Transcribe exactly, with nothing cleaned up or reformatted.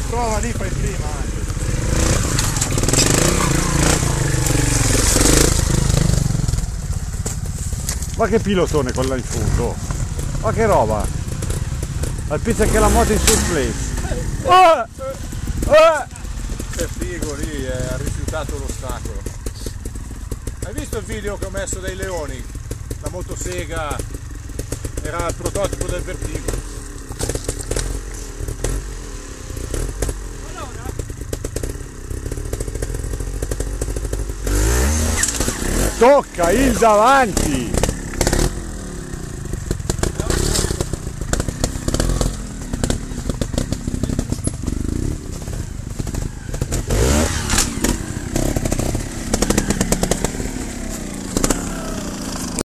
prova lì, fai prima anche. Ma che pilotone con là in fondo, ma che roba, al pizza che la moto in surplace. Ah! Ah! Che figo lì, eh, ha rifiutato l'ostacolo. Hai visto il video che ho messo dei leoni? La motosega era il prototipo del Vertigo. Tocca il davanti.